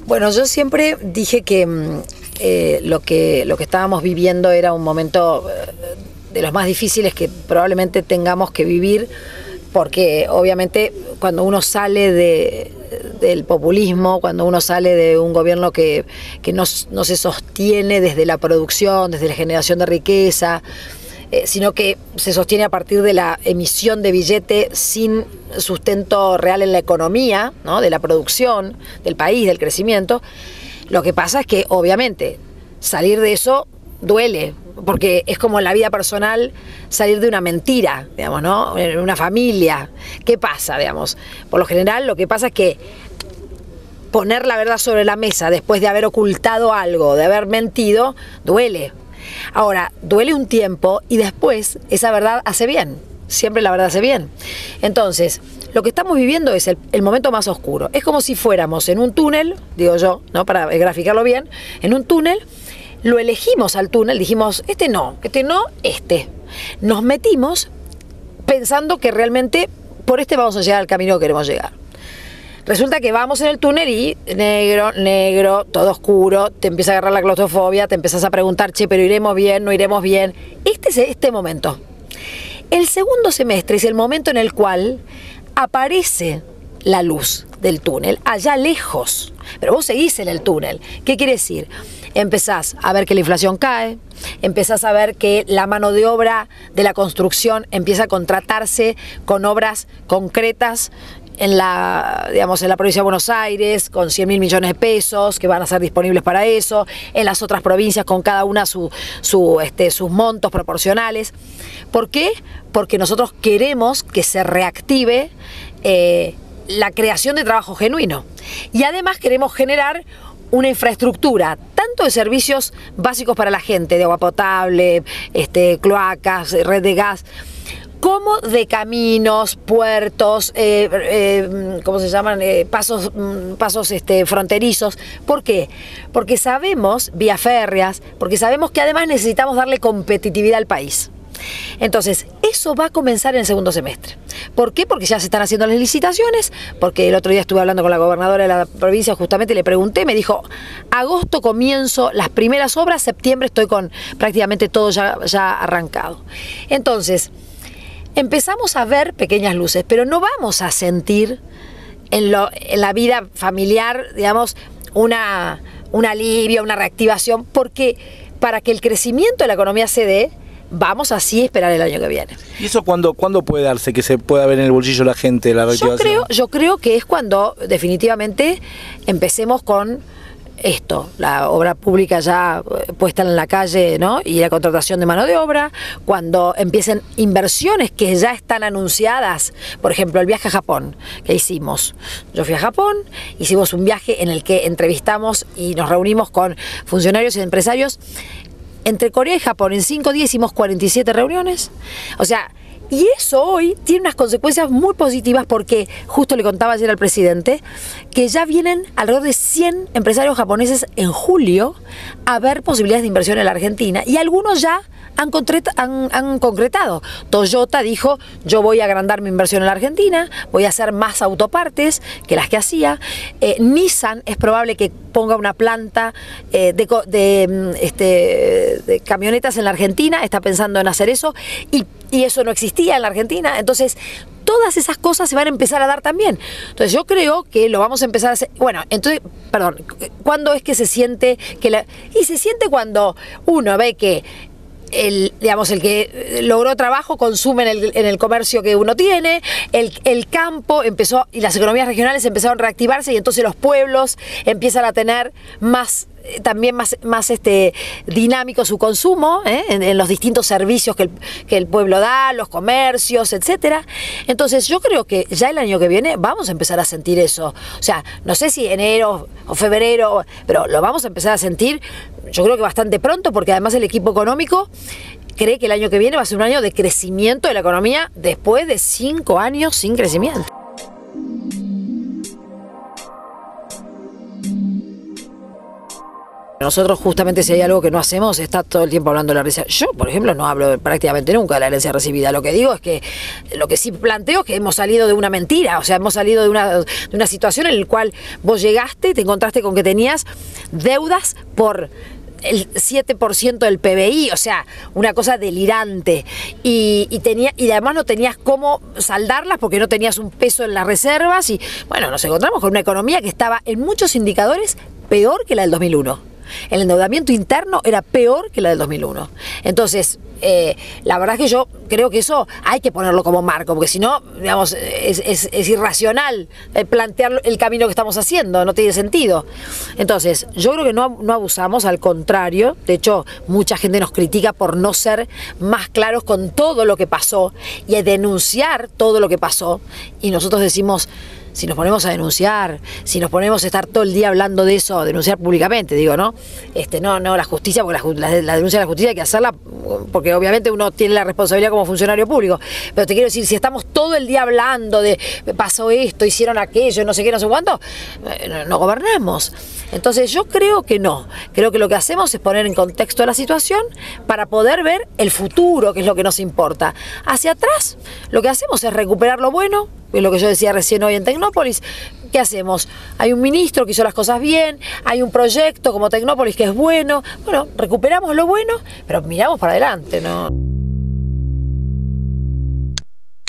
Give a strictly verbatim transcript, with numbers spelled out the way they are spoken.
Bueno, yo siempre dije que eh, lo que lo que estábamos viviendo era un momento eh, de los más difíciles que probablemente tengamos que vivir, porque obviamente cuando uno sale de, del populismo, cuando uno sale de un gobierno que, que no, no se sostiene desde la producción, desde la generación de riqueza, eh, sino que se sostiene a partir de la emisión de billete sin sustento real en la economía, ¿no?, de la producción del país, del crecimiento, lo que pasa es que obviamente salir de eso duele, porque es como en la vida personal salir de una mentira, digamos, ¿no? En una familia. ¿Qué pasa, digamos? Por lo general lo que pasa es que poner la verdad sobre la mesa después de haber ocultado algo, de haber mentido, duele. Ahora, duele un tiempo y después esa verdad hace bien. Siempre la verdad hace bien. Entonces, lo que estamos viviendo es el, el momento más oscuro. Es como si fuéramos en un túnel, digo yo, ¿no?, para graficarlo bien, en un túnel. Lo elegimos al túnel, dijimos, este no, este no, este. Nos metimos pensando que realmente por este vamos a llegar al camino que queremos llegar. Resulta que vamos en el túnel y negro, negro, todo oscuro, te empieza a agarrar la claustrofobia, te empiezas a preguntar, che, pero iremos bien, no iremos bien. Este es este momento. El segundo semestre es el momento en el cual aparece la luz del túnel, allá lejos, pero vos seguís en el túnel. ¿Qué quiere decir? Empezás a ver que la inflación cae, empezás a ver que la mano de obra de la construcción empieza a contratarse con obras concretas en la, digamos, en la provincia de Buenos Aires, con cien mil millones de pesos que van a ser disponibles para eso, en las otras provincias con cada una su, su, este, sus montos proporcionales. ¿Por qué? Porque nosotros queremos que se reactive eh, la creación de trabajo genuino. Y además queremos generar una infraestructura, tanto de servicios básicos para la gente, de agua potable, este, cloacas, red de gas, como de caminos, puertos, eh, eh, ¿cómo se llaman? Eh, pasos pasos este, fronterizos. ¿Por qué? Porque sabemos, vías férreas, porque sabemos que además necesitamos darle competitividad al país. Entonces, eso va a comenzar en el segundo semestre. ¿Por qué? Porque ya se están haciendo las licitaciones, porque el otro día estuve hablando con la gobernadora de la provincia, justamente le pregunté, me dijo, agosto comienzo las primeras obras, septiembre estoy con prácticamente todo ya, ya arrancado. Entonces, empezamos a ver pequeñas luces, pero no vamos a sentir en, lo, en la vida familiar, digamos, una, un alivio, una reactivación, porque para que el crecimiento de la economía se dé, vamos así a esperar el año que viene. ¿Y eso cuándo, cuándo puede darse, que se pueda ver en el bolsillo la gente la reactivación? Yo creo, yo creo que es cuando definitivamente empecemos con esto, la obra pública ya puesta en la calle, ¿no?, y la contratación de mano de obra, cuando empiecen inversiones que ya están anunciadas, por ejemplo, el viaje a Japón que hicimos. Yo fui a Japón, hicimos un viaje en el que entrevistamos y nos reunimos con funcionarios y empresarios. Entre Corea y Japón, en cinco días hicimos cuarenta y siete reuniones. O sea, y eso hoy tiene unas consecuencias muy positivas porque, justo le contaba ayer al presidente, que ya vienen alrededor de cien empresarios japoneses en julio a ver posibilidades de inversión en la Argentina. Y algunos ya han, han, han concretado. Toyota dijo, yo voy a agrandar mi inversión en la Argentina, voy a hacer más autopartes que las que hacía. Eh, Nissan es probable que ponga una planta eh, de, de, este, de camionetas en la Argentina, está pensando en hacer eso, y, y eso no existía en la Argentina. Entonces, todas esas cosas se van a empezar a dar también. Entonces, yo creo que lo vamos a empezar a hacer. Bueno, entonces, perdón, ¿cuándo es que se siente que la... Y se siente cuando uno ve que el, digamos, el que logró trabajo consume en el, en el comercio que uno tiene, el, el campo empezó y las economías regionales empezaron a reactivarse y entonces los pueblos empiezan a tener más, también más, más este, dinámico su consumo, ¿eh? en, en los distintos servicios que el, que el pueblo da, los comercios, etcétera. Entonces yo creo que ya el año que viene vamos a empezar a sentir eso. O sea, no sé si enero o febrero, pero lo vamos a empezar a sentir, yo creo que bastante pronto, porque además el equipo económico cree que el año que viene va a ser un año de crecimiento de la economía después de cinco años sin crecimiento. Nosotros justamente si hay algo que no hacemos, está todo el tiempo hablando de la herencia. Yo, por ejemplo, no hablo prácticamente nunca de la herencia recibida. Lo que digo es que, lo que sí planteo es que hemos salido de una mentira, o sea, hemos salido de una, de una situación en la cual vos llegaste y te encontraste con que tenías deudas por el siete por ciento del P B I, o sea, una cosa delirante, y, y, tenía, y además no tenías cómo saldarlas porque no tenías un peso en las reservas, y bueno, nos encontramos con una economía que estaba en muchos indicadores peor que la del dos mil uno. El endeudamiento interno era peor que la del dos mil uno. Entonces, eh, la verdad es que yo creo que eso hay que ponerlo como marco, porque si no, digamos, es, es, es irracional plantear el camino que estamos haciendo, no tiene sentido. Entonces, yo creo que no, no abusamos, al contrario. De hecho, mucha gente nos critica por no ser más claros con todo lo que pasó y a denunciar todo lo que pasó. Y nosotros decimos, si nos ponemos a denunciar, si nos ponemos a estar todo el día hablando de eso, denunciar públicamente, digo, ¿no? Este, no, no, la justicia, porque la, la, la denuncia de la justicia hay que hacerla, porque obviamente uno tiene la responsabilidad como funcionario público. Pero te quiero decir, si estamos todo el día hablando de pasó esto, hicieron aquello, no sé qué, no sé cuánto, no, no gobernamos. Entonces yo creo que no. Creo que lo que hacemos es poner en contexto la situación para poder ver el futuro, que es lo que nos importa. Hacia atrás, lo que hacemos es recuperar lo bueno, es lo que yo decía recién hoy en Tecnópolis. ¿Qué hacemos? Hay un ministro que hizo las cosas bien, hay un proyecto como Tecnópolis que es bueno. Bueno, recuperamos lo bueno, pero miramos para adelante, ¿no?